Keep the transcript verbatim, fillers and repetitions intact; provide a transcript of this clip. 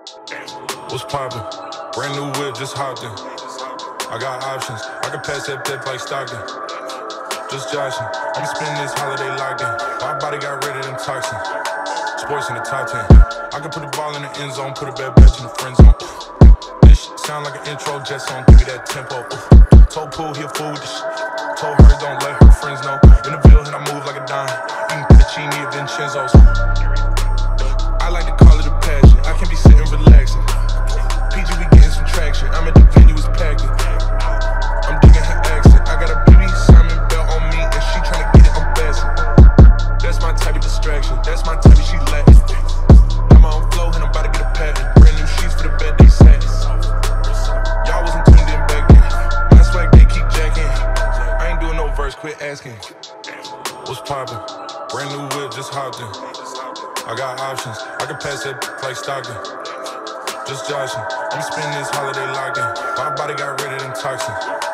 What's poppin'? Brand new whip, just hopped in. I got options, I can pass that pep like Stockton. Just joshing, I'ma spend this holiday locked in. My body got rid of them toxins. Sports in the top ten. I can put the ball in the end zone, put a bad bitch in the friend zone. This shit sound like an intro jet song, give me that tempo. Told Pooh he a fool with this shit. Told her don't let her friends know. In the Ville and I move like a dime. Eating fettuccine at Vincenzo's. I like to call it a passion. I can be sitting relaxing. P G, we getting some traction. I'm at the venue, it's packed in. I'm digging her accent. I got a B B Simon belt on me, and she tryna get it unfastened. That's my type of distraction. That's my type of she Latin. I'm on flow and I'm about to get a patent. Brand new sheets for the bed they satin. Y'all wasn't tuned in back then. My swag they keep jacking. I ain't doing no verse, quit asking. What's poppin'? Brand new whip, just hopped in. I got options, I can pass that like Stockton. Just joshing, I'ma spend this holiday locked in. My body got rid of them toxins.